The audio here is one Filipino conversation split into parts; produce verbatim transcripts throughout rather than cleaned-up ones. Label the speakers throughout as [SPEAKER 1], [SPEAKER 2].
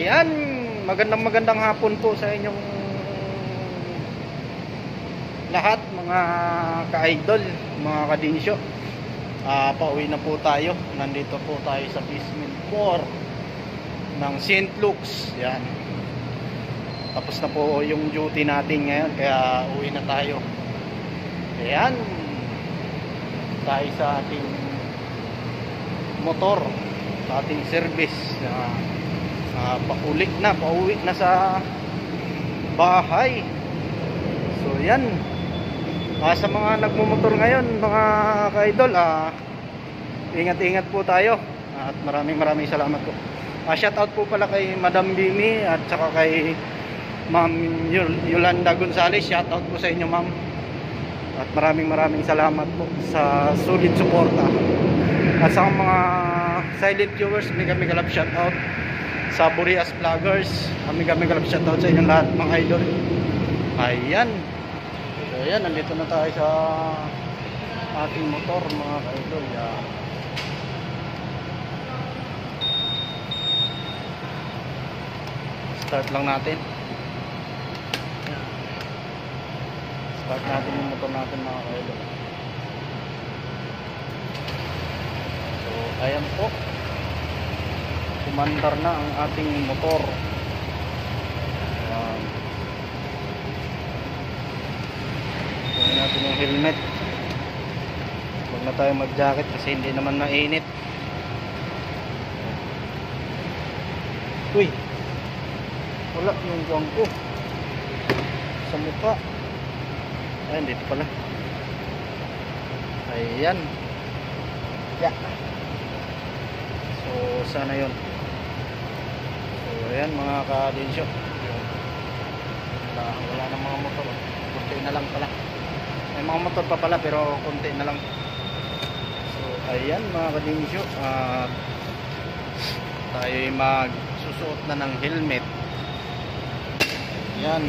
[SPEAKER 1] Ayan, magandang magandang hapon po sa inyong lahat mga ka-idol, mga kadinsyo. Uh, pauwi na po tayo. Nandito po tayo sa Basement four ng Saint Luke's. Yan. Tapos na po yung duty natin ngayon, kaya uwi na tayo. Ayan. Tayo sa ating motor, sa ating service. Uh, uh, paulit na, pauwi na sa bahay. So yan. Uh, sa mga nagmumotor ngayon, mga ka-idol, uh, ingat-ingat po tayo. Uh, at maraming maraming salamat po. Uh, shout out po pala kay Madam Bimi at saka kay Ma'am Yolanda Gonzales. Shout out po sa inyo, ma'am. At maraming maraming salamat po sa solid suporta. At sa mga silent viewers, may kami galap shout out. Sa Burias Vloggers, kami kami galap shout out sa inyong lahat, mga idol. Ayan. So ayan, nandito na tayo sa ating motor, mga ka-idol. Yeah. Start lang natin. Start natin yung motor natin, mga ka-idol. So ayan po, kumandar na ang ating motor. Ayan. Gawin natin yung helmet. Huwag na tayo mag jacket kasi hindi naman mainit. Uy, wala yung buwang ko sa mukha. Ayan, dito pala. Ayan. Yeah. So sana yun. So ayan, mga ka-dinsyo. Wala, wala na mga motor. Kunti na lang pala. May mga motor pa pala pero konti na lang. So ayan, mga kadinsyo, uh, tayo ay magsusuot na ng helmet. Ayan.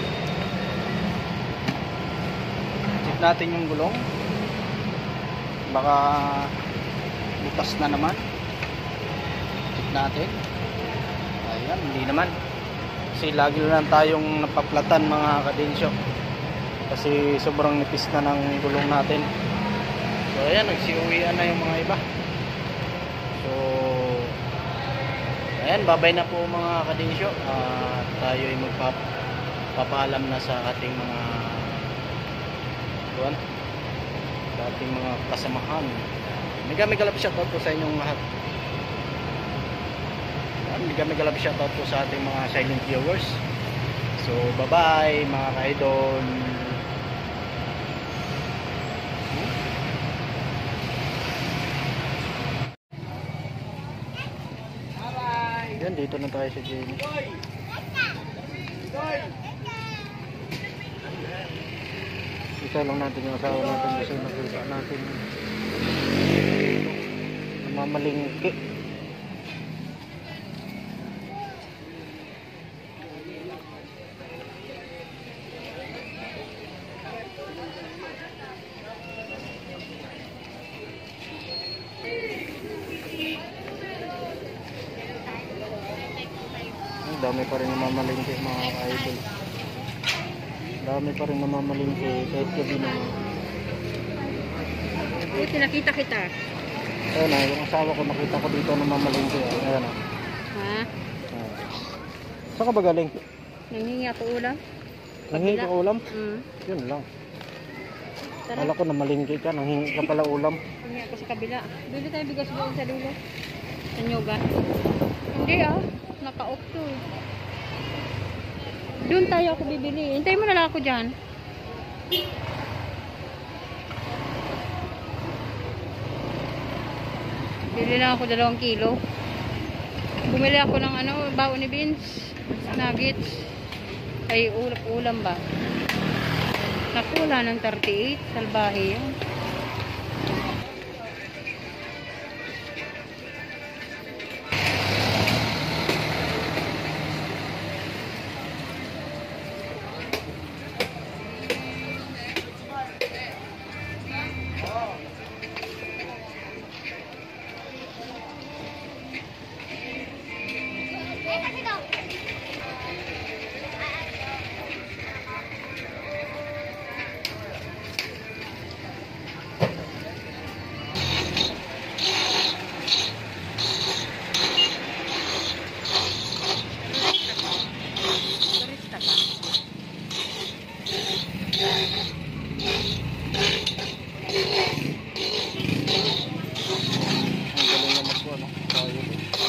[SPEAKER 1] Check natin yung gulong. Baka butas na naman. Check natin. Ayan, hindi naman. Kasi lagi lang tayong napaplatan, mga kadinsyo. Kasi sobrang nipis na ng gulong natin. So ayan, nagsiuwian na yung mga iba. So ayan, babay na po mga kadinsyo. uh, Tayo ay magpapaalam na sa ating mga buwan, sa ating mga kasamahan. Mega mega love shoutout po sa inyong lahat. Mega mega love shoutout po sa ating mga silent viewers. So bye bye mga ka-idol. Yan, dito na tayo sa Jenny. Isa lang natin yung asawa natin kasi nakita natin namamalingki. Dami pa rin namamalingki, mga idol. Dami pa rin namamalingki kahit gabi na.
[SPEAKER 2] Buti nakita kita.
[SPEAKER 1] Ayan na, yung asawa ko nakita ko dito namamalingki. Ayan na.
[SPEAKER 2] Ha?
[SPEAKER 1] Saan ka ba galing?
[SPEAKER 2] Nanghingi ako ulam.
[SPEAKER 1] Nanghingi ka ulam?
[SPEAKER 2] Mm.
[SPEAKER 1] Yun lang.
[SPEAKER 2] Tara.
[SPEAKER 1] Kala ko namalingki ka, nanghingi ka pala ulam.
[SPEAKER 2] Nanghingi ako sa kabila. Bili tayo bigas doon sa dulo. Sa Nyogan. Hindi ah. Naka-off to. Doon tayo ako bibili. Hintayin mo na lang ako dyan. Bili lang ako dalawang kilo. Bumili ako ng ano, baon ni beans, nuggets. Ay, ulam, ulam ba? Nakula ng thirty-eight. Salbahe yun.
[SPEAKER 1] tayo.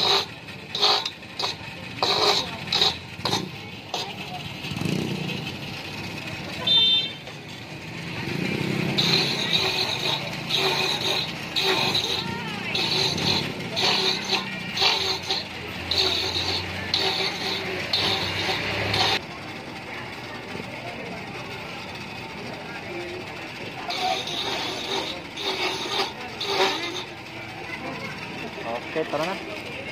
[SPEAKER 1] Okay, tara na.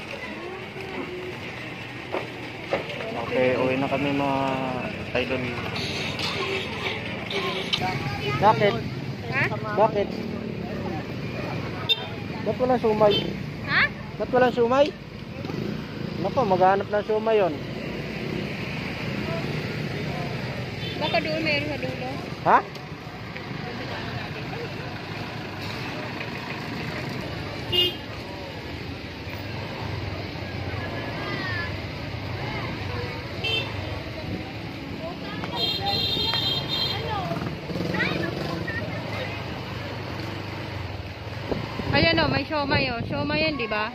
[SPEAKER 1] Okay, uwi na kami mga idol. Bakit?
[SPEAKER 2] Ha?
[SPEAKER 1] Bakit? Ba't walang sumay?
[SPEAKER 2] Ha?
[SPEAKER 1] Ba't walang sumay? Nako, maghanap ng sumay yun.
[SPEAKER 2] Baka doon mayroon sa dulo.
[SPEAKER 1] Ha?
[SPEAKER 2] Ayan o, may siomay o. Siomay yan, di ba?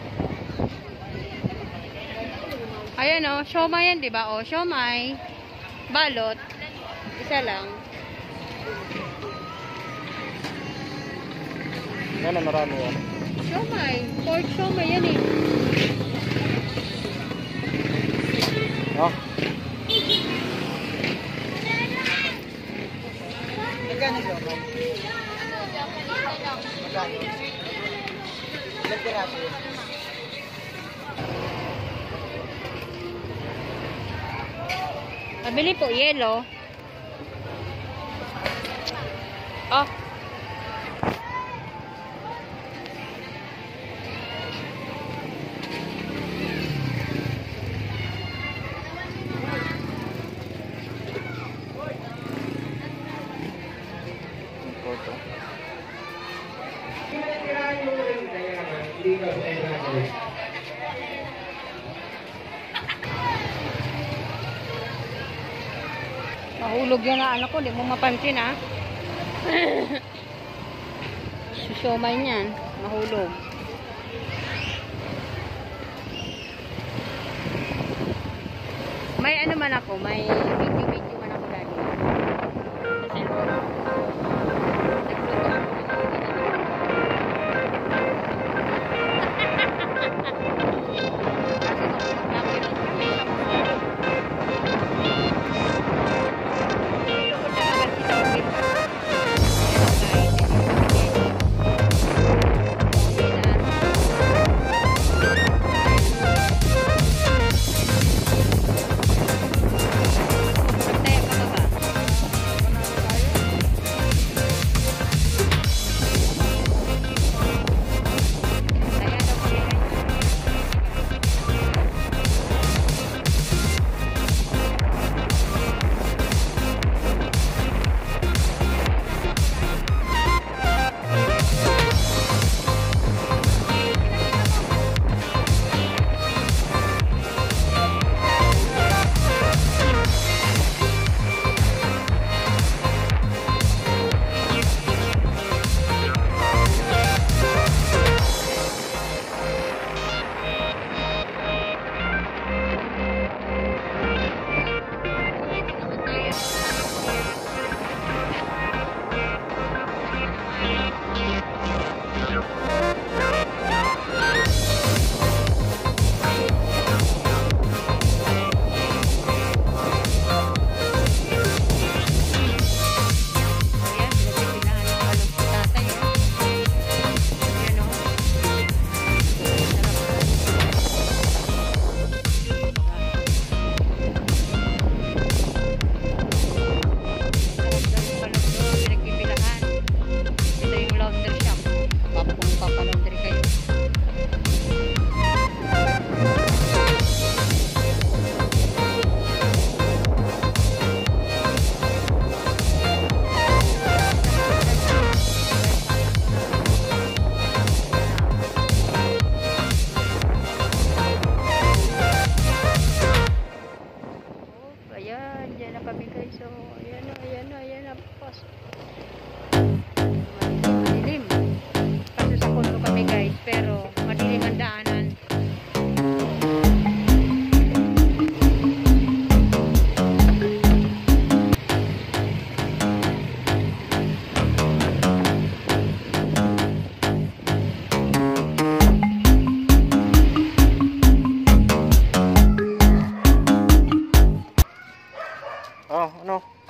[SPEAKER 2] Ayan o, siomay yan, di ba? O, siomay. Balot. Isa lang.
[SPEAKER 1] Yan na, marami yan.
[SPEAKER 2] Siomay. Pork siomay yan eh.
[SPEAKER 1] Oh.
[SPEAKER 3] Magkano siya? Magkano? Ilang piraso yun?
[SPEAKER 2] Pabili po, yelo. Oh.
[SPEAKER 1] Photo.
[SPEAKER 2] Mahulog yan na anak ko, di mo mapansin ha. Siomay niyan, mahulog. May ano man ako, may video-video man ako lagi. Sa cellphone. Nagluto ako ng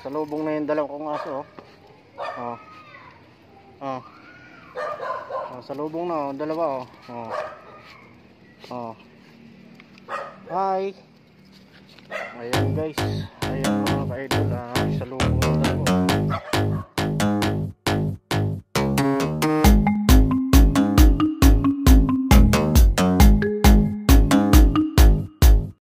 [SPEAKER 1] Salubong na yung dalawa kong aso. Oh. Oh. Oh, salubong na oh, dalawa oh. Oh. Oh. Hi. Ayan guys. Ayan mga ka-idol, ah, salubong na dalawa.